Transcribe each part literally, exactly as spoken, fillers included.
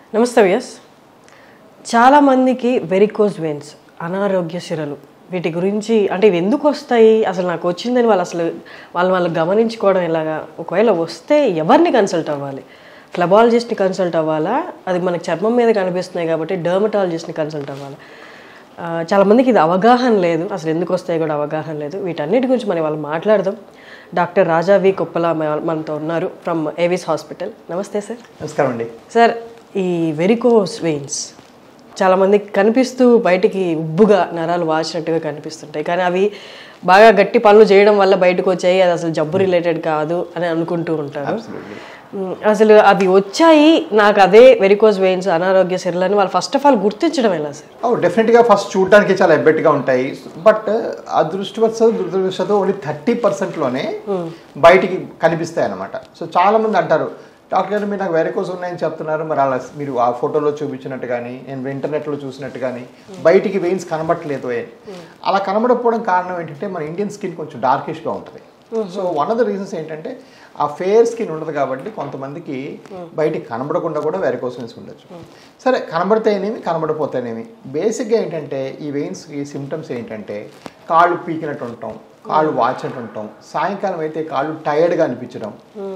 నమస్తే వ్యాస్. చాలామందికి varicose veins, అనారోగ్య సిరలు, వీటి గురించి అంటే ఇవి ఎందుకు వస్తాయి, అసలు నాకు వచ్చిందని వాళ్ళు అసలు వాళ్ళు వాళ్ళు గమనించుకోవడం ఎలాగా, ఒకవేళ వస్తే ఎవరిని కన్సల్ట్ అవ్వాలి? ఫ్లెబాలజిస్ట్ని కన్సల్ట్ అవ్వాలా? అది మనకి చర్మం మీద కనిపిస్తున్నాయి కాబట్టి డర్మటాలజిస్ట్ని కన్సల్ట్ అవ్వాలా? చాలామందికి ఇది అవగాహన లేదు, అసలు ఎందుకు వస్తాయి కూడా అవగాహన లేదు. వీటన్నిటి గురించి మనం వాళ్ళు మాట్లాడదాం. డాక్టర్ రాజా వి కొప్పల మనతో ఉన్నారు ఫ్రమ్ ఏవిస్ హాస్పిటల్. నమస్తే సార్. నమస్కారం అండి. సార్, ఈ వెరికోస్ వెయిన్స్ చాలామందికి కనిపిస్తూ బయటికి ఉబ్బుగా నరాలు వాచినట్టుగా కనిపిస్తుంటాయి, కానీ అవి బాగా గట్టి పనులు చేయడం వల్ల బయటకు వచ్చాయి, అది అసలు జబ్బు రిలేటెడ్ కాదు అని అనుకుంటూ ఉంటారు. అసలు అవి వచ్చాయి, నాకు అదే వెరికోస్ వెయిన్స్, అనారోగ్య సిరలని వాళ్ళు ఫస్ట్ ఆఫ్ ఆల్ గుర్తించడం ఎలా సార్? ఓ డెఫినెట్గా ఫస్ట్ చూడడానికి చాలా ఎబ్బెట్గా ఉంటాయి, బట్ అదృష్టవశాత్తు దురదృష్టవశాత్తు ఓన్లీ థర్టీ పర్సెంట్లోనే బయటికి కనిపిస్తాయి అన్నమాట. సో చాలామంది అంటారు, డాక్టర్ గారు మీరు నాకు వెరికోస్ ఉన్నాయని చెప్తున్నారు, మరి అలా మీరు ఆ ఫోటోలో చూపించినట్టు కానీ నేను ఇంటర్నెట్లో చూసినట్టు కానీ బయటికి వెయిన్స్ కనబట్టలేదు అని. అలా కనబడకపోవడం కారణం ఏంటంటే మన ఇండియన్ స్కిన్ కొంచెం డార్కిష్గా ఉంటుంది. So one of the reasons ఏంటంటే ఆ ఫేర్ స్కిన్ ఉండదు కాబట్టి కొంతమందికి బయటికి కనబడకుండా కూడా వెరికోస్ వెయిన్స్ ఉండొచ్చు. సరే, కనబడితేనేమి కనబడిపోతేనేమి, బేసిక్గా ఏంటంటే ఈ వెయిన్స్కి సిమ్టమ్స్ ఏంటంటే కాళ్ళు పీకినట్టు ఉంటాం, కాళ్ళు వాచినట్టు ఉంటాం, సాయంకాలం అయితే కాళ్ళు టైర్డ్గా అనిపించడం,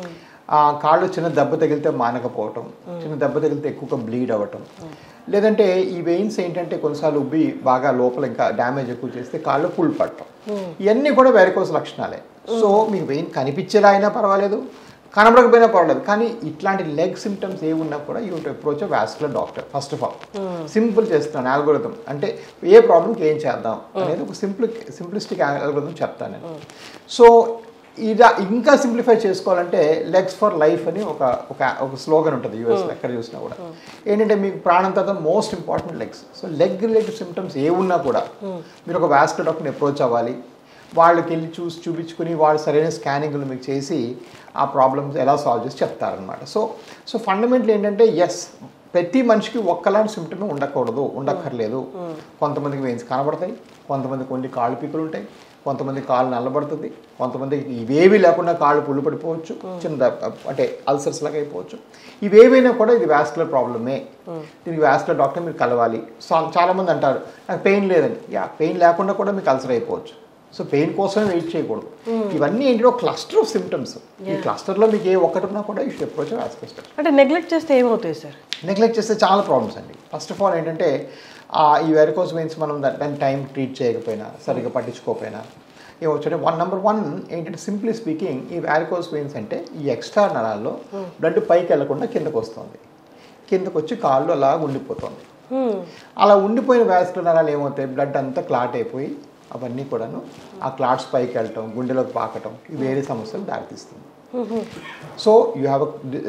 కాళ్ళు చిన్న దెబ్బ తగిలితే మానకపోవటం, చిన్న దెబ్బ తగిలితే ఎక్కువగా బ్లీడ్ అవ్వటం, లేదంటే ఈ వెయిన్స్ ఏంటంటే కొన్నిసార్లు ఉబ్బి బాగా లోపల ఇంకా డ్యామేజ్ ఎక్కువ చేస్తే కాళ్ళు పుల్ పట్టడం, ఇవన్నీ కూడా వెరికోస్ లక్షణాలే. సో మీకు వెయిన్ కనిపించేలా అయినా పర్వాలేదు, కనబడకపోయినా పర్వాలేదు, కానీ ఇట్లాంటి లెగ్ సిమ్టమ్స్ ఏ ఉన్నా కూడా you to approach vascular doctor. First of all simple చేస్తున్నాను ఆల్గోరిథం, అంటే ఏ ప్రాబ్లంకి ఏం చేద్దాం అనేది ఒక సింపుల్ సింప్లిస్టిక్ ఆల్గోరిథం చెప్తాను నేను. సో ఇలా ఇంకా సింప్లిఫై చేసుకోవాలంటే లెగ్స్ ఫర్ లైఫ్ అని ఒక ఒక స్లోగన్ ఉంటుంది యూఎస్లో, ఎక్కడ చూసినా కూడా. ఏంటంటే మీకు ప్రాణం తర్వాత most important legs. So leg related symptoms ఏ ఉన్నా కూడా మీరు ఒక వాస్కులర్ డాక్టర్ని అప్రోచ్ అవ్వాలి. వాళ్ళకి వెళ్ళి చూసి చూపించుకుని వాళ్ళు సరైన స్కానింగ్లు మీకు చేసి ఆ ప్రాబ్లమ్స్ ఎలా సాల్వ్ చేసి చెప్తారనమాట. సో సో ఫండమెంటల్ ఏంటంటే ఎస్, ప్రతి మనిషికి ఒక్కలాంటి సిమ్టమే ఉండకూడదు, ఉండక్కర్లేదు. కొంతమందికి వెయిన్స్ కనబడతాయి, కొంతమందికి ఓన్లీ కాళ్ళు పీకులు ఉంటాయి, కొంతమంది కాళ్ళు నల్లబడుతుంది, కొంతమందికి ఇవేవి లేకుండా కాళ్ళు పుళ్ళు పడిపోవచ్చు, చిన్న అంటే అల్సర్స్ లాగా అయిపోవచ్చు. ఇవేవైనా కూడా ఇది వాస్కులర్ ప్రాబ్లమే, దీనికి వాస్కులర్ డాక్టర్ మీరు కలవాలి. సో చాలామంది అంటారు నాకు పెయిన్ లేదని. యా, పెయిన్ లేకుండా కూడా మీకు అల్సర్ అయిపోవచ్చు. సో పెయిన్ కోసమే వెయిట్ చేయకూడదు. ఇవన్నీ ఏంటంటే ఒక క్లస్టర్ ఆఫ్ సిమ్టమ్స్. ఈ క్లస్టర్లో మీకు ఏ ఒక్కటి ఉన్నా కూడా ఈ అప్రోచ్ వాస్కులర్. అంటే నెగ్లెక్ట్ చేస్తే ఏమవుతాయి సార్? నెగ్లెక్ట్ చేస్తే చాలా ప్రాబ్లమ్స్ అండి. ఫస్ట్ ఆఫ్ ఆల్ ఏంటంటే ఈ వెరికోస్ వెయిన్స్ మనం దాని టైం ట్రీట్ చేయకపోయినా, సరిగ్గా పట్టించుకోకపోయినా ఏమొచ్చంటే వన్ నెంబర్ వన్ ఏంటంటే సింప్లీ స్పీకింగ్, ఈ వెరికోస్ వెయిన్స్ అంటే ఈ ఎక్స్ట్రా నరాల్లో బ్లడ్ పైకి వెళ్లకుండా కిందకు వస్తుంది, కిందకు వచ్చి కాళ్ళు అలా ఉండిపోతుంది. అలా ఉండిపోయిన వాస్కులర్ నరాలు ఏమవుతాయి, బ్లడ్ అంతా క్లాట్ అయిపోయి అవన్నీ కూడాను ఆ క్లాట్స్ పైకి వెళ్ళటం, గుండెలోకి పాకటం, ఈ వేరే సమస్యలు దారితీస్తుంది. So you have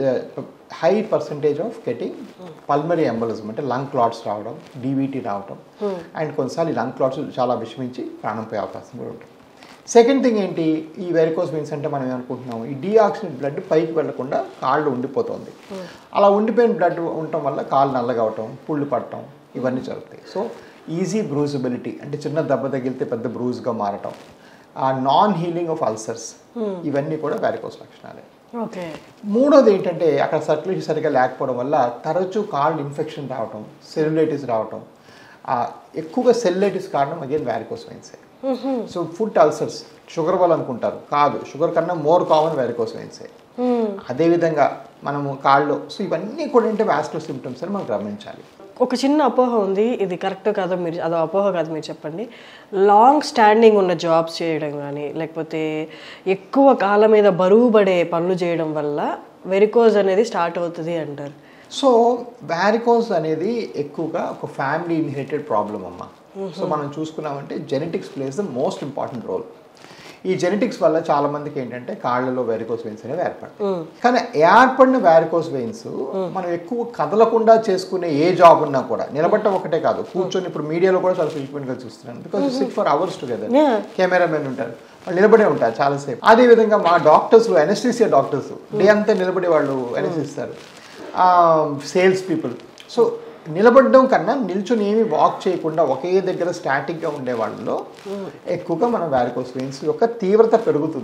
high percentage of getting pulmonary embolism, అంటే లంగ్ క్లాట్స్ రావడం, డీవీటీ రావడం, అండ్ కొన్నిసార్లు ఈ లంగ్ క్లాట్స్ చాలా విషమించి ప్రాణం పోయే అవకాశం కూడా ఉంటుంది. సెకండ్ థింగ్ ఏంటి, ఈ వెరికోస్ వెయిన్స్ అంటే మనం ఏమనుకుంటున్నాము, ఈ డీఆక్సిజన్ బ్లడ్ పైకి వెళ్లకుండా కాళ్ళు ఉండిపోతుంది. అలా ఉండిపోయిన బ్లడ్ ఉండటం వల్ల కాళ్ళు నల్లగా అవటం, పుళ్ళు పడటం, ఇవన్నీ జరుగుతాయి. సో ఈజీ బ్రూజబిలిటీ, అంటే చిన్న దెబ్బ తగిలితే పెద్ద బ్రూజ్గా మారటం, ఆ నాన్ హీలింగ్ ఆఫ్ అల్సర్స్, ఇవన్నీ కూడా వెరికోస్ లక్షణాలే. ఓకే. మూడోది ఏంటంటే అక్కడ సర్క్యులేషన్ సరిగ్గా లేకపోవడం వల్ల తరచూ కాళ్ళు ఇన్ఫెక్షన్ రావటం, సెల్యులైటిస్ రావటం, ఎక్కువగా సెల్యులైటిస్ కారణం అగైన్ వెరికోస్ వెయిన్సే. సో ఫుడ్ అల్సర్స్ షుగర్ వల్ల అనుకుంటారు, కాదు, షుగర్ కన్నా మోర్ కామన్ వెరికోస్ వెయిన్సే. అదేవిధంగా మనము కాళ్ళు, సో ఇవన్నీ కూడా ఏంటంటే వాస్కులర్ సిమ్టమ్స్ అని మనం గమనించాలి. ఒక చిన్న అపోహ ఉంది, ఇది కరెక్ట్ కాదో మీరు, అదో అపోహ కాదు మీరు చెప్పండి. లాంగ్ స్టాండింగ్ ఉన్న జాబ్స్ చేయడం కానీ, లేకపోతే ఎక్కువ కాలం మీద బరువు పడే పనులు చేయడం వల్ల వెరికోజ్ అనేది స్టార్ట్ అవుతుంది అంటారు. సో వారికోస్ అనేది ఎక్కువగా ఒక ఫ్యామిలీ ఇన్హెరిటెడ్ ప్రాబ్లం అమ్మ. సో మనం చూసుకున్నామంటే genetics plays the most important role. ఈ జెనెటిక్స్ వల్ల చాలా మందికి ఏంటంటే కాళ్ళలో వెరికోస్ వెయిన్స్ అనేవి ఏర్పడతాయి. కానీ ఏర్పడిన వెరికోస్ వెయిన్స్ మనం ఎక్కువ కదలకుండా చేసుకునే ఏ జాబ్ ఉన్నా కూడా, నిలబడటం ఒకటే కాదు, కూర్చొని ఇప్పుడు మీడియాలో కూడా చాలా ఫ్రీక్వెంట్ గా చూస్తున్నాను, because sit for hours together, cameramen ఉంటారు, వాళ్ళు నిలబడే ఉంటారు చాలాసేపు. అదే విధంగా మా డాక్టర్స్, ఎనస్థీసియా డాక్టర్స్ డే అంతా నిలబడే వాళ్ళు ఎనస్థిస్తారు, సేల్స్ పీపుల్. సో నిలబడడం కన్నా నిల్చుని ఏమి వాక్ చేయకుండా ఒకే దగ్గర స్టాటిక్గా ఉండే వాళ్ళలో ఎక్కువగా మన వారికోస్ వెయిన్స్ యొక్క తీవ్రత పెరుగుతుంది.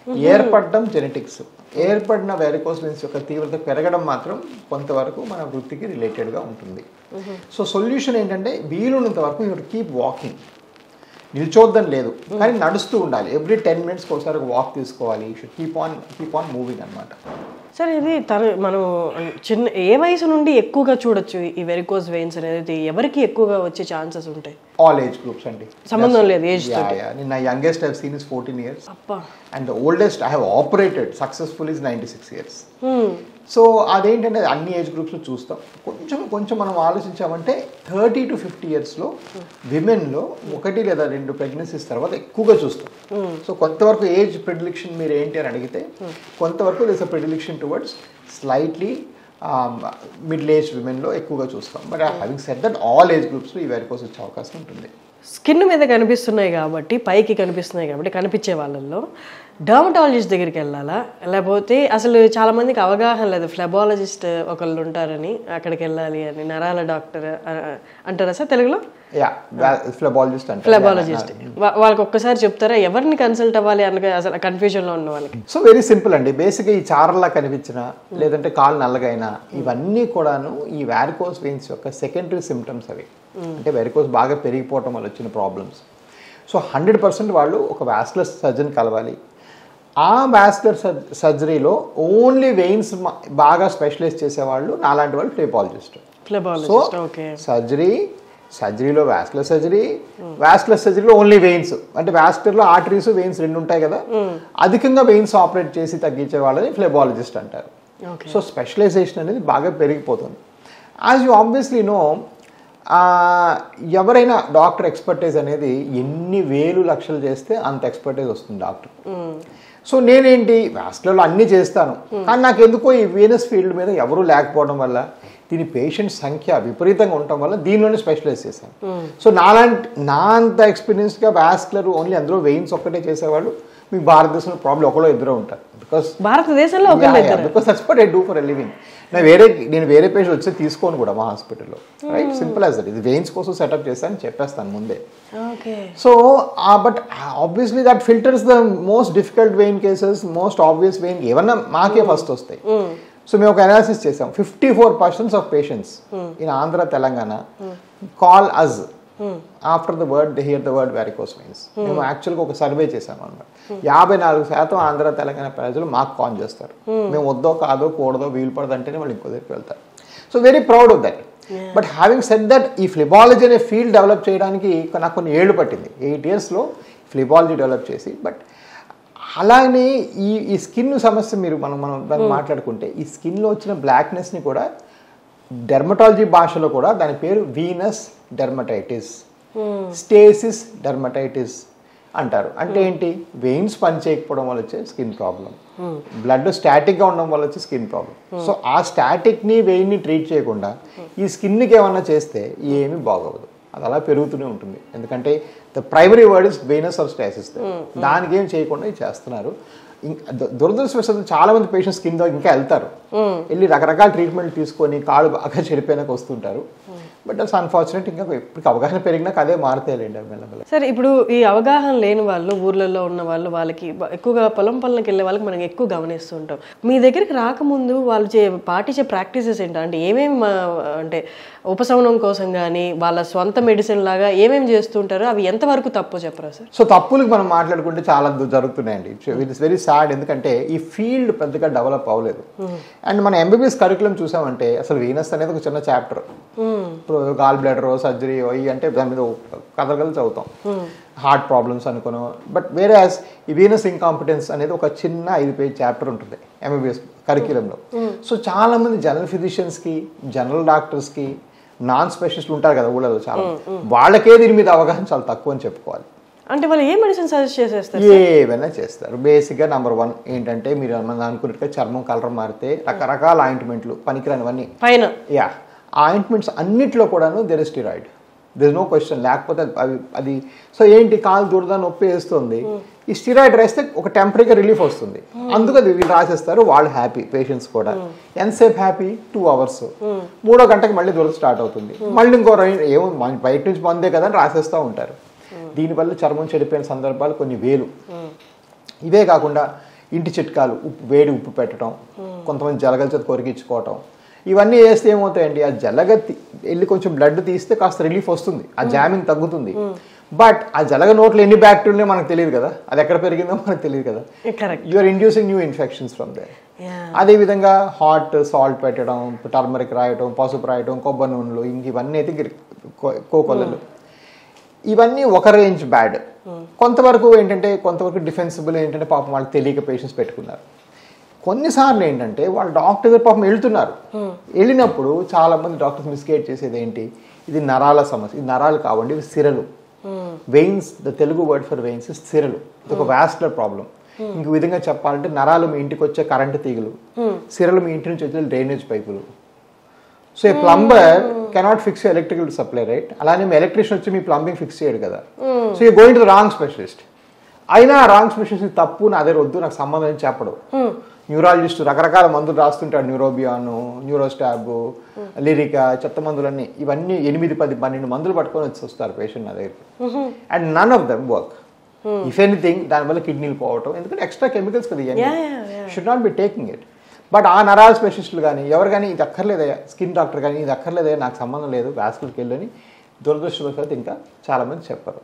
ఏర్పడడం జెనెటిక్స్, ఏర్పడిన వెరికోస్ వెయిన్స్ యొక్క తీవ్రత పెరగడం మాత్రం కొంతవరకు మన వృత్తికి రిలేటెడ్గా ఉంటుంది. సో సొల్యూషన్ ఏంటంటే వీలున్నంత వరకు యూ కీప్ వాకింగ్. నిల్చోద్దని లేదు, కానీ నడుస్తూ ఉండాలి. ఎవ్రీ టెన్ మినిట్స్కి ఒకసారి ఒక వాక్ తీసుకోవాలి. You should keep on keep on moving అనమాట. సార్ ఇది తన మనం చిన్న ఏ వయసు నుండి ఎక్కువగా చూడొచ్చు ఈ వెరికోస్ వెయిన్స్ అనేది? ఎవరికి ఎక్కువగా వచ్చే ఛాన్సెస్ ఉంటాయి? ఆల్ ఏజ్ గ్రూప్స్ అండి, సంబంధం లేదు ఏజ్ తో. నా youngest I have seen is fourteen years అప్పా, and the oldest I have operated successful is ninety six years. So అదేంటంటే అన్ని ఏజ్ గ్రూప్స్లో చూస్తాం. కొంచెం కొంచెం మనం ఆలోచించామంటే థర్టీ టు ఫిఫ్టీ ఇయర్స్లో విమెన్లో ఒకటి లేదా రెండు ప్రెగ్నెన్సీస్ తర్వాత ఎక్కువగా చూస్తాం. సో కొంతవరకు ఏజ్ ప్రిడిలిక్షన్ మీరు ఏంటి అని అడిగితే కొంతవరకు this a predilection towards slightly middle age విమెన్లో ఎక్కువగా చూస్తాం. But having said that all age గ్రూప్స్లో ఈ వెరికోస్ వచ్చే అవకాశం ఉంటుంది. స్కిన్ మీద కనిపిస్తున్నాయి కాబట్టి, పైకి కనిపిస్తున్నాయి కాబట్టి కనిపించే వాళ్ళల్లో డర్మటాలజిస్ట్ దగ్గరికి వెళ్ళాలా, లేకపోతే అసలు చాలా మందికి అవగాహన లేదు ఫ్లెబాలజిస్ట్ ఒకళ్ళు ఉంటారని అక్కడికి వెళ్ళాలి అని, నరాల డాక్టర్ అంటారా సార్ తెలుగులో? యా, ఫ్లెబాలజిస్ట్ అంటే ఫ్లెబాలజిస్ట్. వాళ్ళకి ఒక్కసారి చెప్తారా ఎవరిని కన్సల్ట్ అవ్వాలి అన్న అసలు కన్ఫ్యూజన్లో ఉన్న వాళ్ళకి? సో వెరీ సింపుల్ అండి. బేసిక్గా ఈ చారలా కనిపించిన లేదంటే కాలు నల్లగైనా ఇవన్నీ కూడాను ఈ వారికోస్ వెయిన్స్ యొక్క సెకండరీ సిమ్టమ్స్ అవి. అంటే వెరికోస్ బాగా పెరిగిపోవటం వల్ల వచ్చిన ప్రాబ్లమ్స్. సో హండ్రెడ్ పర్సెంట్ వాళ్ళు ఒక వాస్కులర్ సర్జన్ కలవాలి. ఆ వాస్కులర్ సర్జరీలో ఓన్లీ వెయిన్స్ బాగా స్పెషలైజ్ చేసేవాళ్ళు నాలాంటి వాళ్ళు ఫ్లెబాలజిస్ట్. సో సర్జరీ సర్జరీలో వాస్కులర్ సర్జరీ, వాస్కులర్ సర్జరీలో ఓన్లీ వెయిన్స్, అంటే వాస్కులర్లో ఆర్టరీస్ వెయిన్స్ రెండు ఉంటాయి కదా, అధికంగా వెయిన్స్ ఆపరేట్ చేసి తగ్గించే వాళ్ళని ఫ్లెబాలజిస్ట్ అంటారు. సో స్పెషలైజేషన్ అనేది బాగా పెరిగిపోతుంది. యాజ్ యూ ఆబ్వియస్లీ నో, ఎవరైనా డాక్టర్ ఎక్స్పర్టైజ్ అనేది ఎన్ని వేలు లక్షలు చేస్తే అంత ఎక్స్పర్టైజ్ వస్తుంది డాక్టర్. సో నేనేంటి వాస్కులర్లో అన్నీ చేస్తాను, కానీ నాకు ఎందుకో ఈ వీనస్ ఫీల్డ్ మీద ఎవరూ లేకపోవడం వల్ల, దీని పేషెంట్ సంఖ్య విపరీతంగా ఉండటం వల్ల దీనిలోనే స్పెషలైజ్ చేశాను. సో నాలాంటి నా అంత ఎక్స్పీరియన్స్గా వాస్కులర్ ఓన్లీ అందులో వెయిన్స్ ఒక్కటే చేసేవాళ్ళు మీ భారతదేశంలో ప్రాబ్లం ఒకలో ఇద్దరు ఉంటారు. బికాస్ భారతదేశంలో because that's what I do for a living. నేను వేరే నేను వేరే పేషెంట్ వచ్చి తీసుకోను కూడా మా హాస్పిటల్లో. Right, simple as that. ఇది వెయిన్స్ కోసం సెటప్ చేస్తాను చెప్పేస్తాను ముందే. So but obviously that filters the most difficult vein cases, most obvious vein ఏమన్నా మాకే ఫస్ట్ వస్తాయి. సో మేము ఒక అనాలిసిస్ చేసాం. Fifty four percents of patients in Andhra Telangana call us after the word they hear the word varicose veins. మేము యాక్చువల్గా ఒక సర్వే చేసాం అనమాట. యాభై నాలుగు శాతం ఆంధ్ర తెలంగాణ ప్రజలు మాకు కాల్ చేస్తారు. మేము వద్దో కాదో కూడదో వీలు పడదు అంటేనే వాళ్ళు ఇంకో దగ్గరికి వెళ్తారు. So very proud of that. But having said that, ఈ ఫ్లెబాలజీ అనే ఫీల్డ్ డెవలప్ చేయడానికి నాకు కొన్ని ఏళ్ళు పట్టింది. ఎయిట్ ఇయర్స్లో ఫ్లెబాలజీ డెవలప్ చేసి. బట్ అలానే ఈ ఈ స్కిన్ సమస్య మీరు మనం మనం దాన్ని మాట్లాడుకుంటే, ఈ స్కిన్లో వచ్చిన బ్లాక్నెస్ని కూడా డెర్మటాలజీ భాషలో కూడా దాని పేరు వీనస్ డెర్మటైటిస్, స్టేసిస్ డెర్మటైటిస్ అంటారు. అంటే ఏంటి? వెయిన్స్ పనిచేయకపోవడం వల్ల వచ్చే స్కిన్ ప్రాబ్లం, బ్లడ్ స్టాటిక్గా ఉండడం వల్ల వచ్చే స్కిన్ ప్రాబ్లం. సో ఆ స్టాటిక్ని వెయిన్ని ట్రీట్ చేయకుండా ఈ స్కిన్కి ఏమన్నా చేస్తే ఏమీ బాగోదు, అది అలా పెరుగుతూనే ఉంటుంది. ఎందుకంటే the primary word is venous or stasis. దానికి ఏం చేయకుండా ఇది చేస్తున్నారు. దురదృష్టవశాత్తు చాలా మంది పేషెంట్స్ కింద ఇంకా వెళ్తారు, వెళ్ళి రకరకాల ట్రీట్మెంట్ తీసుకొని కాళ్ళు బాగా చెడిపోయినాక వస్తుంటారు. But it's unfortunate. ఇంకా ఇప్పుడు అవగాహన పెరిగినాక అదే మారుతాయిలేండి మెల్లమెల్ల. సరే, ఇప్పుడు ఈ అవగాహన లేని వాళ్ళు, ఊర్లలో ఉన్న వాళ్ళు, వాళ్ళకి ఎక్కువగా పొలం పనులకు వెళ్ళే వాళ్ళకి మనం ఎక్కువ గమనిస్తూ ఉంటాం. మీ దగ్గరికి రాకముందు వాళ్ళు చే పాటించే ప్రాక్టీసెస్ ఏంటంటే ఏమేమి అంటే ఉపశమనం కోసం కానీ వాళ్ళ సొంత మెడిసిన్ లాగా ఏమేమి చేస్తుంటారో అవి ఎంతవరకు తప్పు చెప్పరా సార్? సో తప్పులకు మనం మాట్లాడుకుంటే చాలా జరుగుతున్నాయండి. It is very sad. ఎందుకంటే ఈ ఫీల్డ్ పెద్దగా డెవలప్ అవ్వలేదు. అండ్ మన ఎంబీబీఎస్ కరికులం చూసామంటే అసలు వీనస్ అనేది ఒక చిన్న చాప్టర్. గాల్ బ్లాడర్ సర్జరీ అయ్యి అంటే దాని మీద కథలు కథలు చదువుతాం, హార్ట్ ప్రాబ్లమ్స్ అనుకున్నాం. బట్ వేరే యాజ్ ఈ వీనస్ ఇన్కాంపిటెన్స్ అనేది ఒక చిన్న ఐదు పేజ్ చాప్టర్ ఉంటుంది ఎంబీబీఎస్ కరిక్యులంలో. సో చాలా మంది జనరల్ ఫిజిషియన్స్కి, జనరల్ డాక్టర్స్కి, నాన్ స్పెషలిస్ట్ ఉంటారు కదా ఊళ్ళలో, చాలా వాళ్ళకే దీని మీద అవగాహన చాలా తక్కువ అని చెప్పుకోవాలి. అంటే వాళ్ళు ఏ మెడిసిన్ సజెస్ట్ చేసేస్తారు? ఏమైనా చేస్తారు. బేసిక్గా నెంబర్ వన్ ఏంటంటే మీరు అనుకున్నట్టుగా చర్మం కలర్ మారితే రకరకాల ఆయింట్మెంట్లు పనికిరానివన్నీ పైన, యా ఆయింట్మెంట్స్ అన్నిట్లో కూడాను there is steroid, there is no question. లేకపోతే అవి అది సో ఏంటి కాలు దురద నొప్పి వేస్తుంది, ఈ స్టిరాయిడ్ రాస్తే ఒక టెంపరీగా రిలీఫ్ వస్తుంది, అందుకు అది వీళ్ళు రాసేస్తారు. వాళ్ళు హ్యాపీ, పేషెంట్స్ కూడా. ఎంతసేపు హ్యాపీ? Two hours. మూడో గంటకి మళ్ళీ దురద స్టార్ట్ అవుతుంది, మళ్ళీ ఇంకో ఏమో బయట నుంచి మందే కదా అని రాసేస్తూ ఉంటారు. దీనివల్ల చర్మం చెడిపోయిన సందర్భాలు కొన్ని వేలు. ఇవే కాకుండా ఇంటి చిట్కాలు ఉప్పు వేడి ఉప్పు పెట్టడం, కొంతమంది జలగల చేత కొరికించుకోవటం, ఇవన్నీ చేస్తే ఏమవుతాయండి, ఆ జలగ వెళ్ళి కొంచెం బ్లడ్ తీస్తే కాస్త రిలీఫ్ వస్తుంది, ఆ జామింగ్ తగ్గుతుంది. బట్ ఆ జలగ నోట్లో ఎన్ని బ్యాక్టీరియాలు మనకు తెలియదు కదా, అది ఎక్కడ పెరిగిందో మనకు తెలియదు కదా, you are inducing new infections from there. అదేవిధంగా హాట్ సాల్ట్ పెట్టడం, టర్మరిక్ రాయటం, పసుపు రాయటం, కొబ్బరి నూనెలు, ఇంక ఇవన్నీ అయితే కోకొల్లలు, ఇవన్నీ ఒక రేంజ్ బ్యాడ్. కొంతవరకు ఏంటంటే కొంతవరకు డిఫెన్సిబుల్ ఏంటంటే పాపం వాళ్ళు తెలియక పేషెంట్స్ పెట్టుకున్నారు. కొన్నిసార్లు ఏంటంటే వాళ్ళు డాక్టర్ దగ్గర పాపం వెళ్తున్నారు, వెళ్ళినప్పుడు చాలా మంది డాక్టర్స్ మిస్గైడ్ చేసేది ఏంటి, ఇది నరాల సమస్య, ఇది నరాలు కావండి, ఇవి సిరలు. Veins, the Telugu word for veins సిరలు, ఇది ఒక వాస్కులర్ ప్రాబ్లం. ఇంక విధంగా చెప్పాలంటే నరాలు మీ ఇంటికి వచ్చే కరెంటు తీగలు, సిరలు మీ ఇంటి నుంచి వచ్చే డ్రైనేజ్ పైపులు. So a plumber cannot fix electrical supply, right? అలానే మీ ఎలక్ట్రీషియన్ వచ్చి మీ ప్లంబింగ్ ఫిక్స్ చేయడు కదా. So you going to the wrong specialist. అయినా రాంగ్ స్పెషలిస్ట్ తప్పు, నా దగ్గర వద్దు, నాకు సంబంధం చెప్పడు. న్యూరాలజిస్ట్ రకరకాల మందులు రాస్తుంటాడు, న్యూరోబియాన్, న్యూరోస్టాబ్, లిరికా, చెత్త మందులన్నీ, ఇవన్నీ ఎనిమిది పది పన్నెండు మందులు పట్టుకొని వచ్చి వస్తారు పేషెంట్ నా దగ్గరికి. And none of them work. If anything దానివల్ల కిడ్నీలు పోవటం, ఎందుకంటే ఎక్స్ట్రా కెమికల్స్ కదా, ఇవన్నీ should not be taking it. But ఆ నరాల స్పెషలిస్టులు కానీ ఎవరు కానీ ఇది అక్కర్లేదయ్యా, స్కిన్ డాక్టర్ కానీ ఇది అక్కర్లేదయ్యా, నాకు సంబంధం లేదు, వాస్కులర్కి వెళ్ళని దురదృష్టవశాత్తు ఇంకా చాలామంది చెప్పరు.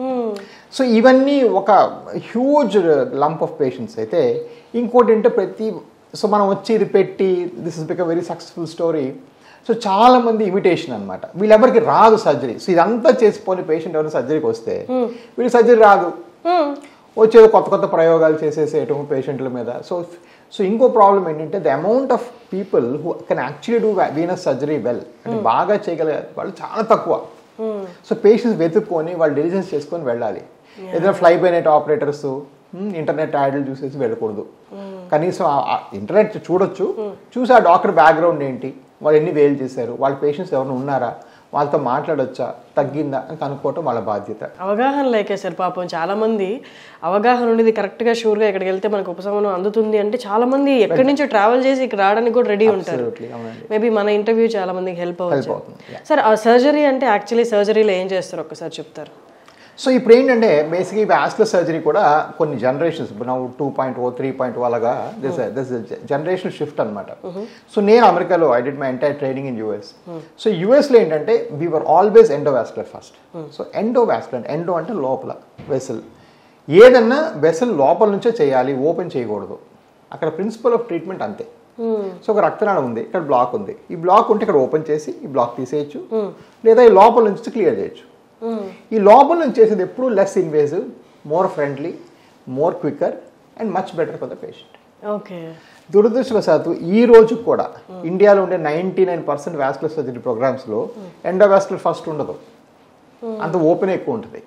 సో ఇవన్నీ ఒక హ్యూజ్ లంప్ ఆఫ్ పేషెంట్స్. అయితే ఇంకోటి అంటే ప్రతి సో మనం వచ్చి ఇది పెట్టి this is become very successful story. So చాలామంది ఇమిటేషన్ అనమాట, వీళ్ళెవరికి రాదు సర్జరీ. సో ఇదంతా చేసిపోని పేషెంట్ ఎవరైనా సర్జరీకి వస్తే వీళ్ళకి సర్జరీ రాదు, వచ్చేది కొత్త కొత్త ప్రయోగాలు చేసేసేయటం పేషెంట్ల మీద. సో సో ఇంకో ప్రాబ్లం ఏంటంటే the amount of people who can actually do venous surgery well, అంటే బాగా చేయగలిగే వాళ్ళు చాలా తక్కువ. సో పేషెంట్స్ వెతుక్కొని వాళ్ళు డెలిజెన్స్ చేసుకొని వెళ్ళాలి. ఏదైనా fly by night operators internet యాడ్లు చూసేసి వెళ్ళకూడదు. కనీసం ఇంటర్నెట్ చూడొచ్చు, చూసి ఆ డాక్టర్ బ్యాక్గ్రౌండ్ ఏంటి, వాళ్ళు ఎన్ని వేలు చేశారు, వాళ్ళ పేషెంట్స్ ఎవరైనా ఉన్నారా, వాళ్ళతో మాట్లాడొచ్చా, తగ్గిందా అని కనుక్కోవటం వాళ్ళ బాధ్యత. అవగాహన లేకే సార్ పాపం చాలా మంది అవగాహన ఉండేది కరెక్ట్గా షూర్గా ఇక్కడికి వెళ్తే మనకు ఉపశమనం అందుతుంది అంటే చాలా మంది ఎక్కడి నుంచో ట్రావెల్ చేసి ఇక్కడ రావడానికి కూడా రెడీ ఉంటారు. మేబీ మన ఇంటర్వ్యూ చాలా మందికి హెల్ప్ అవ్వచ్చు. సార్ ఆ సర్జరీ అంటే యాక్చువల్లీ సర్జరీలో ఏం చేస్తారు ఒక్కసారి చెప్తారు? సో ఇప్పుడు ఏంటంటే బేసిక్గా వాస్కులర్ సర్జరీ కూడా కొన్ని జనరేషన్స్, ఇప్పుడు నా two point o three point o అలాగా దిస్ దిస్ జనరేషనల్ షిఫ్ట్ అనమాట. సో నేను అమెరికాలో I did my entire training in US. So యూఎస్లో ఏంటంటే we were always endovascular first. So endovascular, endo అంటే లోపల వెసల్, ఏదన్నా వెసల్ లోపల నుంచే చేయాలి, ఓపెన్ చేయకూడదు. అక్కడ ప్రిన్సిపల్ ఆఫ్ ట్రీట్మెంట్ అంతే. సో ఒక రక్తనాళం ఉంది, ఇక్కడ బ్లాక్ ఉంది, ఈ బ్లాక్ ఉంటే ఇక్కడ ఓపెన్ చేసి ఈ బ్లాక్ తీసేయచ్చు, లేదా ఈ లోపల నుంచి క్లియర్ చేయొచ్చు. ఈ లోపల నుంచి చేసేది ఎప్పుడు less invasive, more friendly, more quicker and much better for the patient. Okay. దురదృష్టవశాత్తు ఈ రోజు కూడా ఇండియాలో ఉండే ninety nine percent vascular surgery ప్రోగ్రామ్స్లో ఎండోవాస్కులర్ ఫస్ట్ ఉండదు, అంత ఓపెన్ ఎక్కువ ఉంటుంది.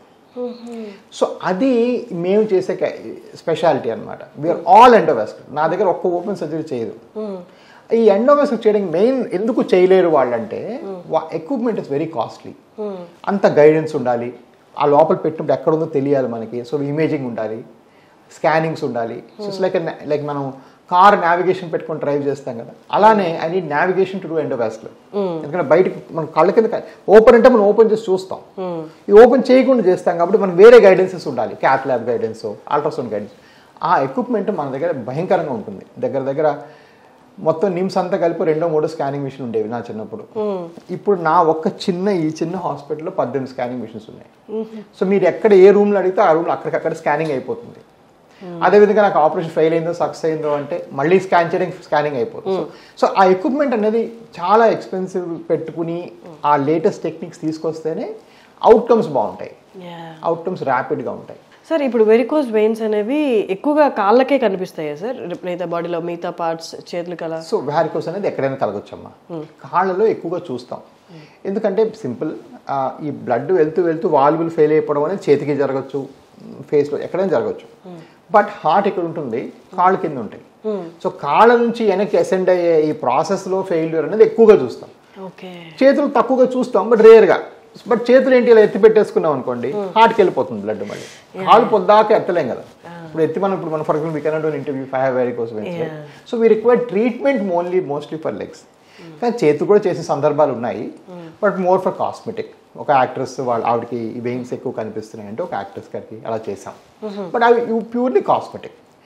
సో అది మేము చేసే స్పెషాలిటీ అనమాట. We are all endovascular. నా దగ్గర ఒక్క ఓపెన్ సర్జరీ చేయదు. ఈ ఎండోవాస్కులర్ చేయడానికి మెయిన్ ఎందుకు చేయలేరు వాళ్ళంటే ఎక్విప్మెంట్ ఇస్ వెరీ కాస్ట్లీ. అంత గైడెన్స్ ఉండాలి, ఆ లోపల పెట్టినప్పుడు ఎక్కడ ఉందో తెలియాలి మనకి. సో ఇమేజింగ్ ఉండాలి, స్కానింగ్స్ ఉండాలి. సో లైక్ లైక్ మనం కార్ నావిగేషన్ పెట్టుకొని డ్రైవ్ చేస్తాం కదా, అలానే I need navigation to do endovascular. ఎందుకంటే బయటకు మనం కళ్ళ కింద ఓపెన్ అంటే మనం ఓపెన్ చేసి చూస్తాం, ఇది ఓపెన్ చేయకుండా చేస్తాం కాబట్టి మనకు వేరే గైడెన్సెస్ ఉండాలి, cath lab guidance, ultrasound guidance. ఆ ఎక్విప్మెంట్ మన దగ్గర భయంకరంగా ఉంటుంది. దగ్గర దగ్గర మొత్తం నిమ్స్ అంతా కలిపి రెండో మూడో స్కానింగ్ మిషన్ ఉండేవి నా చిన్నప్పుడు. ఇప్పుడు నా ఒక్క చిన్న ఈ చిన్న హాస్పిటల్లో పద్దెనిమిది స్కానింగ్ మిషన్స్ ఉన్నాయి. సో మీరు ఎక్కడ ఏ రూమ్లో అడిగితే ఆ రూమ్లో అక్కడికక్కడ స్కానింగ్ అయిపోతుంది. అదేవిధంగా నాకు ఆపరేషన్ ఫెయిల్ అయిందో సక్సెస్ అయిందో అంటే మళ్ళీ స్కాన్ చేయడానికి స్కానింగ్ అయిపోతుంది. సో ఆ ఎక్విప్మెంట్ అనేది చాలా ఎక్స్పెన్సివ్ పెట్టుకుని ఆ లేటెస్ట్ టెక్నిక్స్ తీసుకొస్తేనే అవుట్కమ్స్ బాగుంటాయి, అవుట్కమ్స్ ర్యాపిడ్గా ఉంటాయి. సార్ ఇప్పుడు వెరికోస్ వెయిన్స్ అనేవి ఎక్కువగా కాళ్ళకే కనిపిస్తాయా సార్, లేదా బాడీలో మిగతా పార్ట్స్ చేతులు కల? సో వ్యారికోస్ అనేది ఎక్కడైనా కలగొచ్చమ్మా, కాళ్ళలో ఎక్కువగా చూస్తాం. ఎందుకంటే సింపుల్, ఈ బ్లడ్ వెళ్తూ వెళ్తూ వాల్వులు ఫెయిల్ అయిపోవడం అనేది చేతికి జరగచ్చు, ఫేస్లో ఎక్కడైనా జరగచ్చు. బట్ హార్ట్ ఇక్కడ ఉంటుంది, కాళ్ళ కింద ఉంటాయి. సో కాళ్ళ నుంచి వెనక్కి అసెండ్ అయ్యే ఈ ప్రాసెస్లో ఫెయిల్యూర్ అనేది ఎక్కువగా చూస్తాం. చేతులు తక్కువగా చూస్తాం, బట్ రేర్గా. బట్ చేతులు ఏంటి ఇలా ఎత్తి పెట్టేసుకున్నాం అనుకోండి, హార్ట్కి వెళ్ళిపోతుంది బ్లడ్. మళ్ళీ కాళ్ళు పొద్దాక ఎత్తలేం కదా, ఇప్పుడు ఎత్తి మనం ఇప్పుడు మనం for example we cannot do interview five have varicose veins. So we require treatment only mostly for legs. కానీ చేతులు కూడా చేసే సందర్భాలు ఉన్నాయి, బట్ మోర్ ఫర్ కాస్మెటిక్. ఒక యాక్ట్రెస్ వాళ్ళు ఆవిడకి వెయిన్స్ ఎక్కువ కనిపిస్తున్నాయి అంటే ఒక యాక్ట్రెస్ గారికి అలా చేసాం, బట్ అవి ప్యూర్లీ కాస్మెటిక్.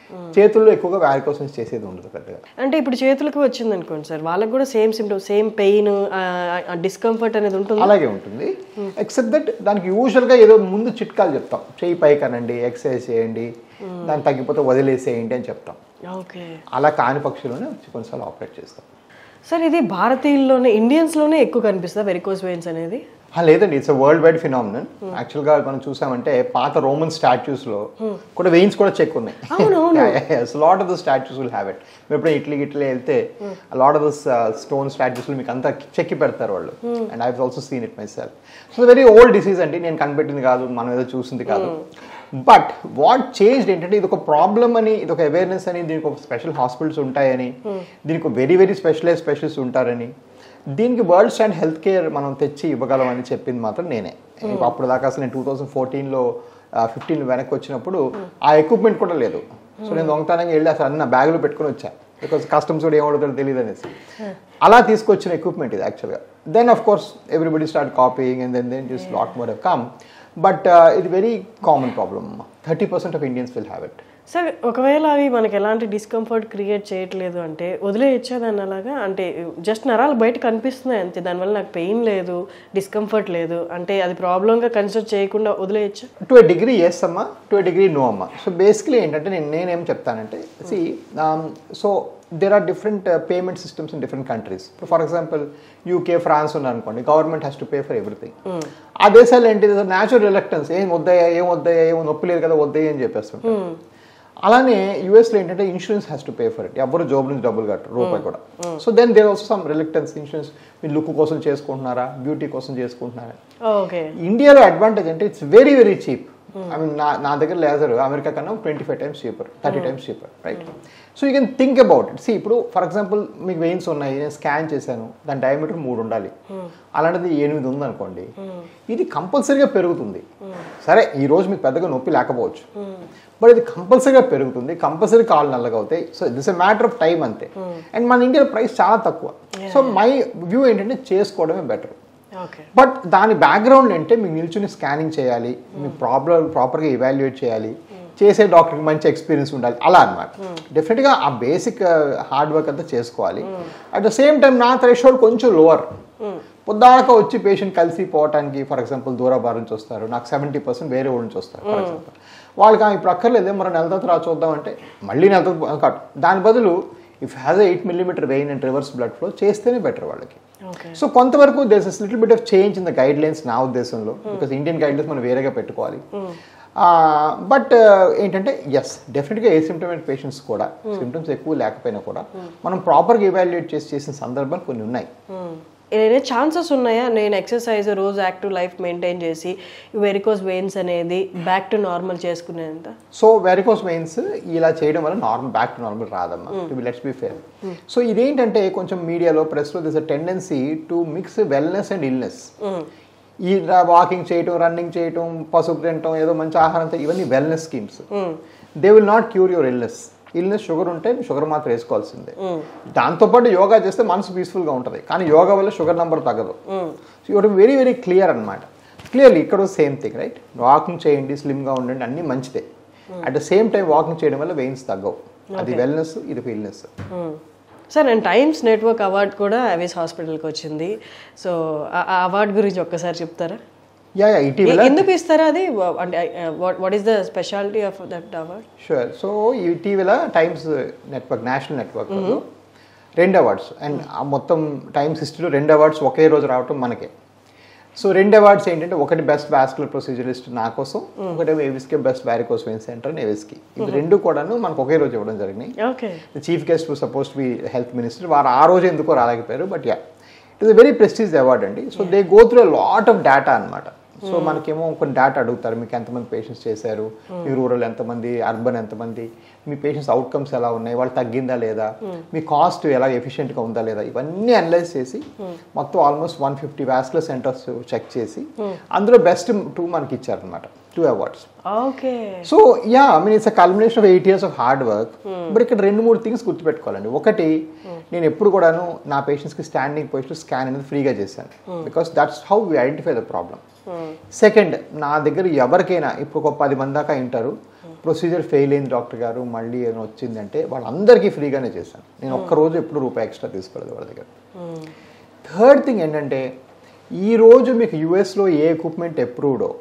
చేతుల్లో ఎక్కువగా వ్యారికోస్ వెయిన్స్ చేసేది ఉండదు పెద్దగా. అంటే ఇప్పుడు చేతులకు వచ్చింది అనుకోండి సార్, వాళ్ళకి కూడా same symptom, same pain, discomfort అనేది ఉంటుంది. అలాగే ఉంటుంది, ఎక్సెప్ట్ దట్ దానికి యూజువల్గా ఏదో ముందు చిట్కాలు చెప్తాం, చెయ్యి పైకి అనండి, ఎక్సర్సైజ్ చేయండి, దాన్ని తగ్గిపోతే వదిలేసేయండి అని చెప్తాం. ఓకే, అలా కాని పక్షుల్లోనే కొన్నిసార్లు ఆపరేట్ చేస్తాం. సార్ ఇది భారతీయుల్లోనే, ఇండియన్స్లోనే ఎక్కువ కనిపిస్తుందా వెరికోస్ వెయిన్స్ అనేది? లేదండి, ఇట్స్ వరల్డ్ వైడ్ ఫినామినన్. యాక్చువల్గా మనం చూసామంటే పాత రోమన్ స్టాచ్యూస్లో కూడా వెయిన్స్ కూడా చెక్ ఉన్నాయి. Lot of the statues will have it. మీరు ఎప్పుడైనా ఇట్లీ ఇట్లీ వెళ్తే లాట్ ఆఫ్ ద స్టోన్ స్టాచ్యూస్లో మీకు అంతా చెక్కి పెడతారు వాళ్ళు. And I have also seen it myself. So very old disease అండి, నేను కనిపెట్టింది కాదు, మనం ఏదో చూసింది కాదు. బట్ వాట్ చేంజ్డ్ ఏంటంటే ఇది ఒక ప్రాబ్లమ్ అని, ఇది ఒక అవేర్నెస్ అని, దీనికి ఒక స్పెషల్ హాస్పిటల్స్ ఉంటాయని, దీనికి వెరీ వెరీ స్పెషలైజ్ స్పెషలిస్ట్ ఉంటారని, దీనికి వరల్డ్ స్టాండ్ హెల్త్ కేర్ మనం తెచ్చి ఇవ్వగలం అని చెప్పింది మాత్రం నేనే. అప్పుడు దాకా అసలు నేను టూ థౌసండ్ ఫోర్టీన్లో ఫిఫ్టీన్ వెనక్కి వచ్చినప్పుడు ఆ ఎక్విప్మెంట్ కూడా లేదు. సో నేను దొంగతనంగా వెళ్ళి అసలు అన్ని నా బ్యాగ్లో పెట్టుకుని వచ్చాను, బికాస్ కస్టమ్స్ కూడా ఏమవుతుందో తెలియదు అనేసి. అలా తీసుకొచ్చిన ఎక్విప్మెంట్ ఇది యాక్చువల్గా. Then of course everybody start copying and then then just lot more have come. But ఇది very common problem. Thirty percent of Indians will have it. Sir ఒకవేళ అవి మనకి ఎలాంటి డిస్కంఫర్ట్ క్రియేట్ చేయట్లేదు అంటే వదిలేయచ్చా దాన్ని అలాగా? అంటే జస్ట్ నరాలు బయట కనిపిస్తున్నాయి అంతే, దానివల్ల నాకు పెయిన్ లేదు, డిస్కంఫర్ట్ లేదు అంటే అది ప్రాబ్లంగా కన్సిడర్ చేయకుండా వదిలేయచ్చా? టు ఏ డిగ్రీ ఎస్ అమ్మా, టు ఏ డిగ్రీ నో అమ్మా. సో బేసిక్లీ ఏంటంటే నేను నేనేం చెప్తానంటే, see so there are different payment systems in different countries. For example UK, France ఉన్నారనుకోండి, government has to pay for everything. ఆ దేశాలు ఏంటి, న్యాచురల్ రిలక్టెన్స్, ఏం వద్దాయా ఏం వద్దాయా ఏమో నొప్పి లేదు కదా వద్దాయి అని చెప్పేస్తుంటారు. అలానే యూఎస్లో ఏంటంటే insurance has to pay for it, ఎవరు జాబ్ నుంచి డబ్బులు కట్టరు రూపాయి కూడా. So then there also some reluctance, insurance మీరు లుక్ కోసం చేసుకుంటున్నారా, బ్యూటీ కోసం చేసుకుంటున్నారా. ఇండియాలో అడ్వాంటేజ్ అంటే it's very very cheap. I mean నా నా దగ్గర లేజర్ అమెరికా కన్నా twenty five times cheaper, thirty times cheaper, right? So you can think about it. See ఇప్పుడు ఫర్ ఎగ్జాంపుల్ మీకు వెయిన్స్ ఉన్నాయి, నేను స్కాన్ చేశాను, దాని డయామీటర్ మూడు ఉండాలి, అలాంటిది ఎనిమిది ఉందనుకోండి, ఇది కంపల్సరీగా పెరుగుతుంది. సరే ఈ రోజు మీకు పెద్దగా నొప్పి లేకపోవచ్చు, బట్ ఇది కంపల్సరీగా పెరుగుతుంది, కంపల్సరీ కాళ్ళు నల్లగా అవుతాయి. So this a matter of time అంతే. అండ్ మన ఇండియా ప్రైస్ చాలా తక్కువ. సో మై వ్యూ ఏంటంటే చేసుకోవడమే బెటర్. బట్ దాని బ్యాక్గ్రౌండ్ అంటే మీకు నిల్చుని స్కానింగ్ చేయాలి, మీకు ప్రాబ్లం ప్రాపర్గా ఇవాల్యుయేట్ చేయాలి, చేసే డాక్టర్కి మంచి ఎక్స్పీరియన్స్ ఉండాలి, అలా అనమాట. డెఫినెట్గా ఆ బేసిక్ హార్డ్ వర్క్ అంతా చేసుకోవాలి. అట్ ద సేమ్ టైం నా థ్రెషోల్డ్ కొంచెం లోవర్. పొద్దాక వచ్చి పేషెంట్ కలిసి పోవటానికి ఫర్ ఎగ్జాంపుల్ దూరబార్ నుంచి వస్తారు, నాకు సెవెంటీ పర్సెంట్ వేరే ఊళ్ళ నుంచి వస్తారు ఫర్ ఎగ్జాంపుల్. వాళ్ళకి ఇప్పుడు అక్కర్లేదు, మరి నెల తర్వాత రా చూద్దామంటే మళ్ళీ నెల తర్వాత కట్. దాని బదులు if has eight millimetre vein and reverse blood flow చేస్తేనే బెటర్ వాళ్ళకి. సో కొంతవరకు there is little bit of change in the guidelines నా ఉద్దేశంలో, బికాస్ ఇండియన్ గైడ్ లైన్స్ మనం వేరేగా పెట్టుకోవాలి. బట్ ఏంటంటే ఎస్ డెఫినెట్గా ఏ సిమ్టమేటిక్ పేషెంట్స్ కూడా సిమ్టమ్స్ ఎక్కువ లేకపోయినా కూడా మనం ప్రాపర్గా ఇవాల్యుయేట్ చేసి చేసిన సందర్భాలు కొన్ని ఉన్నాయి. ఏదైనా ఛాన్సెస్ ఉన్నాయా నేను ఎక్సర్సైజ్ రోజు యాక్టివ్ లైఫ్ మెయింటైన్ చేసి వెరికోస్ వెయిన్స్ అనేది బ్యాక్ టు నార్మల్ చేసుకునేంత? సో వెరికోస్ వెయిన్స్ ఇలా చేయడం వల్ల నార్మల్ బ్యాక్ టు నార్మల్ రాదమ్మా, to be let's be fair. So ఇదేంటంటే కొంచెం మీడియాలో ప్రెస్లో this a tendency to mix wellness and illness. ఈ వాకింగ్ చేయటం, రన్నింగ్ చేయటం, పసుపు తినటం, ఏదో మంచి ఆహారంతో, ఇవన్నీ wellness schemes. They will not cure your illness. Illness sugar ఉంటే షుగర్ మాత్రం వేసుకోవాల్సిందే. దాంతోపాటు యోగా చేస్తే మనసు పీస్ఫుల్గా ఉంటుంది, కానీ యోగా వల్ల షుగర్ నెంబర్ తగ్గదు. So your very very clear అనమాట. క్లియర్లీ ఇక్కడ సేమ్ థింగ్, రైట్? వాకింగ్ చేయండి, స్లిమ్గా ఉండండి, అన్నీ మంచిదే. At the same time walking చేయడం వల్ల వెయిన్స్ తగ్గవు. అది వెల్నెస్, ఇది ఇల్నెస్. సార్ నేను టైమ్స్ నెట్వర్క్ అవార్డు కూడా అవేస్ హాస్పిటల్కి వచ్చింది. సో ఆ అవార్డు గురించి ఒక్కసారి చెప్తారా? యా యా ఇటీవల ఎందుకు ఇస్తారా అది, అంటే what is the speciality of that award? Sure. So ఇటీవల టైమ్స్ నెట్వర్క్, నేషనల్ నెట్వర్క్ రెండు అవార్డ్స్, అండ్ మొత్తం టైమ్స్ హిస్టరీలో రెండు అవార్డ్స్ ఒకే రోజు రావటం మనకే. సో రెండు అవార్డ్స్ ఏంటంటే ఒకటి బెస్ట్ వాస్కులర్ ప్రొసీజరిస్ట్ నా కోసం, ఒకటేమో ఏవిస్కి బెస్ట్ వారికోస్ వెయిన్స్ సెంటర్ అని ఏవిస్కి. ఇవి రెండు కూడాను మనకు ఒకే రోజు ఇవ్వడం జరిగినాయి. Chief guest suppose to be health minister, వారు ఆ రోజు ఎందుకో రాలేకపోయారు. But yeah it is a very prestige award అండి. So they go through a lot of data అనమాట. సో మనకేమో కొన్ని డేటా అడుగుతారు, మీకు ఎంతమంది పేషెంట్స్ చేశారు, మీ రూరల్ ఎంతమంది, అర్బన్ ఎంతమంది, మీ పేషెంట్స్ అవుట్కమ్స్ ఎలా ఉన్నాయి, వాళ్ళు తగ్గిందా లేదా, మీ కాస్ట్ ఎలా ఎఫిషియెంట్గా ఉందా లేదా, ఇవన్నీ అనలైజ్ చేసి మొత్తం almost one fifty vascular centres check చేసి అందులో బెస్ట్ టూ మనకి ఇచ్చారనమాట, two awards. Okay. So yeah I mean it's a culmination of eight years of hard work. But ఇక్కడ రెండు మూడు థింగ్స్ గుర్తుపెట్టుకోవాలండి. ఒకటి, నేను ఎప్పుడు కూడాను నా పేషెంట్స్కి స్టాండింగ్ పొజిషన్ స్కాన్ అనేది ఫ్రీగా చేశాను, because that's how we identify the problem. Second, నా దగ్గర ఎవరికైనా ఇప్పుడు ఒక పది మంది దాకా వింటారు, ప్రొసీజర్ ఫెయిల్ అయింది డాక్టర్ గారు మళ్ళీ ఏమైనా వచ్చిందంటే వాళ్ళందరికీ ఫ్రీగానే చేశాను. నేను ఒక్కరోజు ఎప్పుడు రూపాయి ఎక్స్ట్రా తీసుకోలేదు వాళ్ళ దగ్గర. థర్డ్ థింగ్ ఏంటంటే ఈరోజు మీకు యూఎస్లో ఏ ఎక్విప్మెంట్ అప్రూవ్డో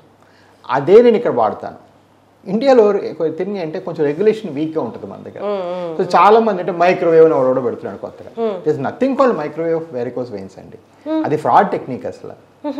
అదే నేను ఇక్కడ వాడతాను. ఇండియాలో తిరిగి అంటే కొంచెం రెగ్యులేషన్ వీక్గా ఉంటుంది మన దగ్గర. సో చాలా మంది అంటే మైక్రోవేవ్ అని ఎవడో పెడుతున్నాడు కొత్తగా. This nothing called microwave varicose veins అండి. అది ఫ్రాడ్ టెక్నిక్ అసలు.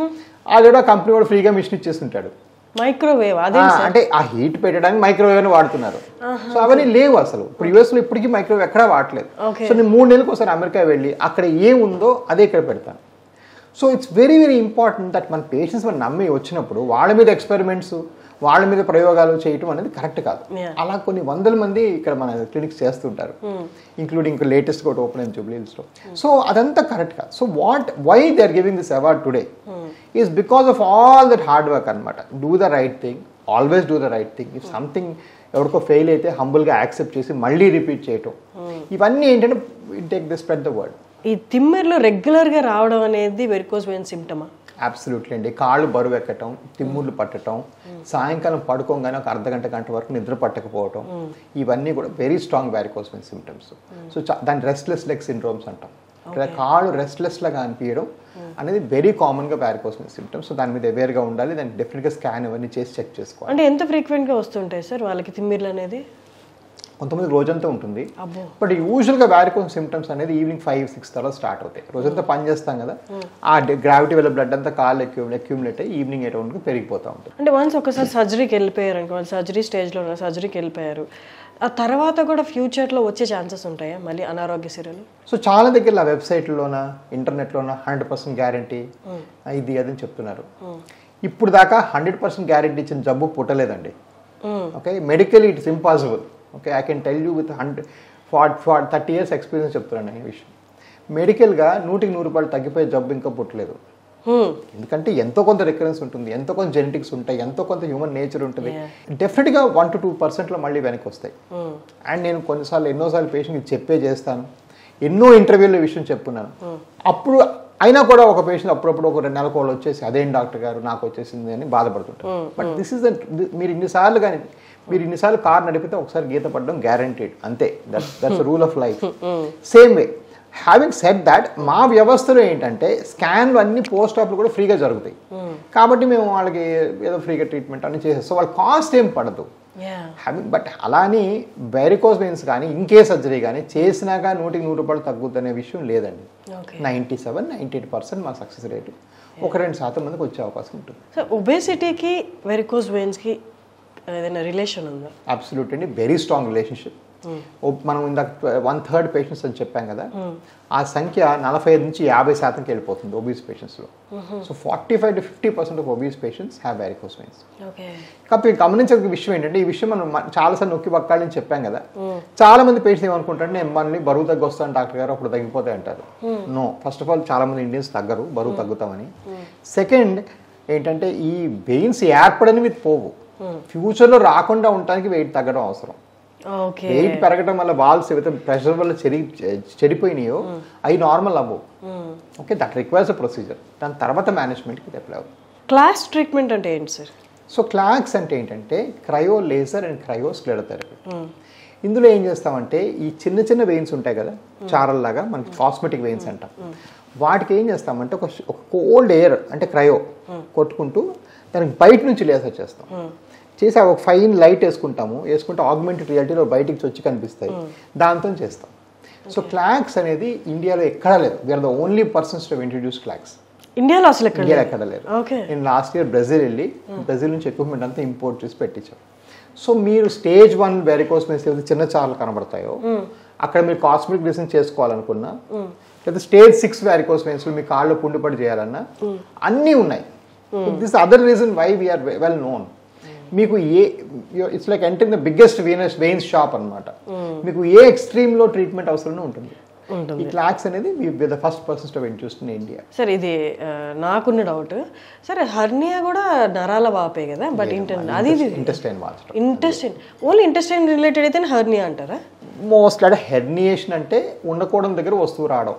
అది కూడా కంపెనీ కూడా ఫ్రీగా మిషన్ ఇచ్చేస్తుంటాడు. మైక్రోవేవ్ అంటే ఆ హీట్ పెట్టడానికి మైక్రోవేవ్ అని వాడుతున్నారు. సో అవన్నీ లేవు అసలు. ఇప్పుడు యూఎస్లో ఇప్పటికీ మైక్రోవేవ్ ఎక్కడా వాడలేదు. సో నేను మూడు నెలలకు ఒకసారి అమెరికా వెళ్ళి అక్కడ ఏముందో అదే ఇక్కడ పెడతాను. So it's very very important that మన పేషెంట్స్ మనం నమ్మి వచ్చినప్పుడు వాళ్ళ మీద ఎక్స్పెరిమెంట్స్ వాళ్ళ మీద ప్రయోగాలు చేయటం అనేది కరెక్ట్ కాదు. అలా కొన్ని వందల మంది ఇక్కడ మన క్లినిక్స్ చేస్తుంటారు, ఇంక్లూడింగ్ లేటెస్ట్ కూడా ఓపెన్ అయిన జూబ్లీహిల్స్లో. సో అదంతా కరెక్ట్ కాదు. So what why they are giving this award today is because of all that hard work అనమాట. Do the right thing, always do the right thing. If something ఎవరికో fail అయితే హంబుల్గా accept చేసి మళ్ళీ repeat చేయటం, ఇవన్నీ ఏంటంటే take the spread the word. ఈ తిమ్మెర్లో రెగ్యులర్గా రావడం అనేది వెరికోస్ వెయిన్ సిమ్టమా? అబ్సల్యూట్లీ అండి. కాళ్ళు బరువు ఎక్కటం, తిమ్ముళ్ళు పట్టడం, సాయంకాలం పడుకోగానే ఒక అర్ధ గంట గంట వరకు నిద్ర పట్టకపోవటం, ఇవన్నీ కూడా very strong varicose vein symptoms. So దాని రెస్ట్లెస్ లెగ్ సిండ్రోమ్స్ అంటాం. కాళ్ళు రెస్ట్లెస్ లాగా అనిపించడం అనేది వెరీ కామన్గా వెరికోస్ వెయిన్ సిమ్టమ్స్. సో దాని మీద అవేర్గా ఉండాలి. దాన్ని డెఫినెట్గా స్కాన్ ఇవన్నీ చేసి చెక్ చేసుకోవాలి. అంటే ఎంత ఫ్రీక్వెంట్గా వస్తుంటాయి సార్ వాళ్ళకి తిమ్మిర్లు అనేది? కొంతమంది రోజంతా ఉంటుంది, బట్ యూజువల్గా వ్యారికోస్ సిమ్టమ్స్ అనేది ఈవినింగ్ ఫైవ్ సిక్స్ తర్వాత స్టార్ట్ అవుతాయి. రోజంతా పని చేస్తాం కదా, ఆ గ్రావిటీ వల్ల బ్లడ్ అంతా కాళ్ళు ఎక్కువ అక్యూములేట్ అయ్యి ఈవినింగ్ ఎయిట్ వరకు పెరిగిపోతూ ఉంటుంది. అంటే వన్స్ ఒకసారి సర్జరీకి వెళ్ళిపోయారు అనుకో, సర్జరీ స్టేజ్లో ఉన్న సర్జరీకి వెళ్ళిపోయారు, ఆ తర్వాత కూడా ఫ్యూచర్లో వచ్చే ఛాన్సెస్ ఉంటాయా మళ్ళీ అనారోగ్య సిరలు? సో చాలా దగ్గర ఆ వెబ్సైట్లోన ఇంటర్నెట్లోన హండ్రెడ్ పర్సెంట్ గ్యారంటీ ఇది అదని చెప్తున్నారు. ఇప్పుడు దాకా హండ్రెడ్ పర్సెంట్ గ్యారంటీ ఇచ్చిన జబ్బు పుట్టలేదండి. Okay, medical it's impossible. Okay, I can tell you with hundred forty forty thirty years experience చెప్తున్నాను నేను ఈ విషయం. మెడికల్గా నూటికి నూరు రూపాయలు తగ్గిపోయే జబ్బు ఇంకా పుట్టలేదు. ఎందుకంటే ఎంతో కొంత రికరెన్స్ ఉంటుంది, ఎంతో కొంత జెనెటిక్స్ ఉంటాయి, ఎంతో కొంత హ్యూమన్ నేచర్ ఉంటుంది. డెఫినెట్గా వన్ టు టూ పర్సెంట్లో మళ్ళీ వెనక్కి వస్తాయి. అండ్ నేను కొన్నిసార్లు ఎన్నోసార్లు పేషెంట్కి చెప్పే చేస్తాను, ఎన్నో ఇంటర్వ్యూలో ఈ విషయం చెప్పున్నాను. అప్పుడు అయినా కూడా ఒక పేషెంట్ అప్పుడప్పుడు ఒక రెండు నెలల వాళ్ళు వచ్చేసి అదేం డాక్టర్ గారు నాకు వచ్చేసింది అని బాధపడుతుంటారు. బట్ దిస్ ఇస్ ద మీరు ఇన్నిసార్లు కానీ మీరు ఇన్నిసార్లు కార్ నడిపితే ఒకసారి గీత పడడం గ్యారంటీడ్, అంతే. That's that's rule of life. Same way having said that మా వ్యవస్థలో ఏంటంటే స్కాన్లు అన్ని పోస్ట్ ఆఫ్లు కూడా ఫ్రీగా జరుగుతాయి. కాబట్టి మేము వాళ్ళకి ఏదో ఫ్రీగా ట్రీట్మెంట్ అన్ని చేసేస్తాం. సో వాళ్ళ కాస్ట్ ఏం పడదు. హ్యావింగ్ బట్ అలాని వెరికోస్ వెయిన్స్ కానీ ఇంకే సర్జరీ కానీ చేసినాక నూటికి నూరు రూపాయలు తగ్గుద్దనే విషయం లేదండి. Ninety seven ninety eight percent మా సక్సెస్ రేటు, ఒక రెండు శాతం మందికి వచ్చే అవకాశం ఉంటుంది. సో ఒబేసిటీకి వెరికోస్ వెయిన్స్కి ఏదైనా రిలేషన్ ఉందా? అబ్సల్యూట్ అండి, వెరీ స్ట్రాంగ్ రిలేషన్షిప్. మనం ఇందాక వన్ థర్డ్ పేషెంట్స్ అని చెప్పాం కదా, ఆ సంఖ్య నలభై ఐదు నుంచి యాభై శాతంకి వెళ్ళిపోతుంది ఒబీస్ పేషెంట్స్లో. So forty five to fifty percent of obese patients have varicose veins. కాబట్టి గమనించే విషయం ఏంటంటే, ఈ విషయం మనం చాలాసార్లు నొక్కి పక్కాలని చెప్పాం కదా, చాలా మంది పేషెంట్స్ ఏమనుకుంటారు, నేను మనల్ని బరువు తగ్గి వస్తాను డాక్టర్ గారు అప్పుడు తగ్గిపోతాయి అంటారు. నో, ఫస్ట్ ఆఫ్ ఆల్ చాలా మంది ఇండియన్స్ తగ్గరు, బరువు తగ్గుతామని. సెకండ్ ఏంటంటే, ఈ వెయిన్స్ ఏర్పడనివి పోవు, ఫ్యూచర్లో రాకుండా ఉండడానికి వెయిట్ తగ్గడం అవసరం. వెయిట్ పెరగడం వల్ల వాల్స్ ఏవైతే ప్రెషర్ వల్ల చెడి చెడిపోయినాయో అవి నార్మల్ అవ్వవు. Okay, that requires a procedure. దాని తర్వాత మేనేజ్మెంట్కి అప్లై అవ్వదు. క్లాస్ ట్రీట్మెంట్ అంటే ఏంటి సార్? సో క్లాక్స్ అంటే ఏంటంటే cryo laser and cryo sclerotherapy. ఇందులో ఏం చేస్తామంటే, ఈ చిన్న చిన్న వెయిన్స్ ఉంటాయి కదా, చారల్లాగా మనకి కాస్మెటిక్ వెయిన్స్ అంటాం, వాటికి ఏం చేస్తామంటే ఒక ఒక కోల్డ్ ఎయిర్ అంటే క్రయో కొట్టుకుంటూ దానికి బయట నుంచి లేజర్ చేస్తాం. చేసి ఒక ఫైన్ లైట్ వేసుకుంటాము, వేసుకుంటే ఆగ్మెంటెడ్ రియాలిటీలో బయటికి వచ్చి కనిపిస్తాయి, దాంతో చేస్తాం. సో క్లాక్స్ అనేది ఇండియాలో ఎక్కడా లేదు. We are the only persons to introduce CLaCS ఇండియాలో. అసలు ఇండియాలో ఎక్కడ లేదు. నేను లాస్ట్ ఇయర్ బ్రెజిల్ వెళ్ళి బ్రెజిల్ నుంచి ఎక్విప్మెంట్ అంతా ఇంపోర్ట్ చేసి పెట్టించాం. సో మీరు స్టేజ్ వన్ వెరికోస్ వెయిన్స్ ఏదైతే చిన్న చార్లు కనబడతాయో అక్కడ మీరు కాస్మెటిక్ డ్రెసింగ్ చేసుకోవాలనుకున్నా, లేదా స్టేజ్ సిక్స్ వెరికోస్ వెయిన్స్ మీ కాళ్ళు పుండిపడి చేయాలన్నా అన్నీ ఉన్నాయి. This other reason why we're well known. మీకు ఏ it's like enter the biggest venous veins shop అనమాట. మీకు ఏ ఎక్స్ట్రీమ్లో ట్రీట్మెంట్ అవసరం ఉంటుంది. ఈ క్లాక్స్ అనేది the first persons to interest in India. Sir ఇది నాకున్న డౌట్, సరే హర్నియా కూడా నరాల వాపే కదా, బట్ అది intestine watch intestine only intestine related అయితే హర్నియా అంటారా? మోస్ట్లీ అంటే హెర్నియేషన్ అంటే ఉండకూడడం దగ్గర వస్తువు రావడం.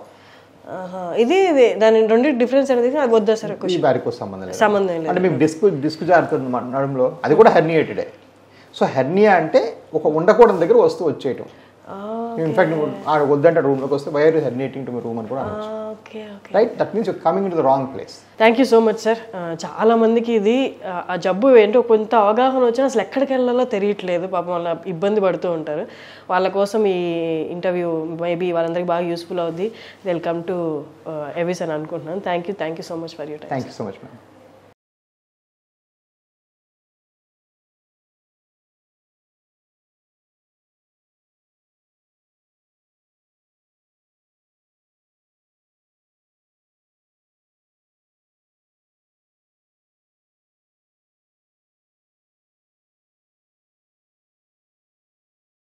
ఇది దాని రెండు డిఫరెన్స్ అనేది అది వద్దా సార్? వారికోస్ సంబంధం లేదు. సంబంధం లేదు. అంటే మేము డిస్క్ డిస్క్ జారుతుంది నడుములో, అది కూడా హెర్నియేటెడే. సో హెర్నియా అంటే ఒక ఉండకూడని దగ్గర వస్తూ వచ్చేయటం. ఇన్ఫాక్ట్ ఆడ వద్దంటే రూమ్లోకి వస్తే వైర్ హెర్నియేటింగ్ టు మీ రూమ్ అని కూడా అనొచ్చు. Okay okay right, that means you're coming in the wrong place. Thank you so much sir. చాలా మందికి ఇది ఆ జబ్బు ఏంటో కొంత అవగాహన వచ్చినా అసలు ఎక్కడికి వెళ్ళాలో తెలియట్లేదు, పాపం వాళ్ళ ఇబ్బంది పడుతూ ఉంటారు. వాళ్ళ కోసం ఈ ఇంటర్వ్యూ మేబీ వాళ్ళందరికీ బాగా యూస్ఫుల్ అవుద్ది. వెల్కమ్ టు ఎవిస్ అని అనుకుంటున్నాను. Thank you thank you so much for your time. Thank you so much madam.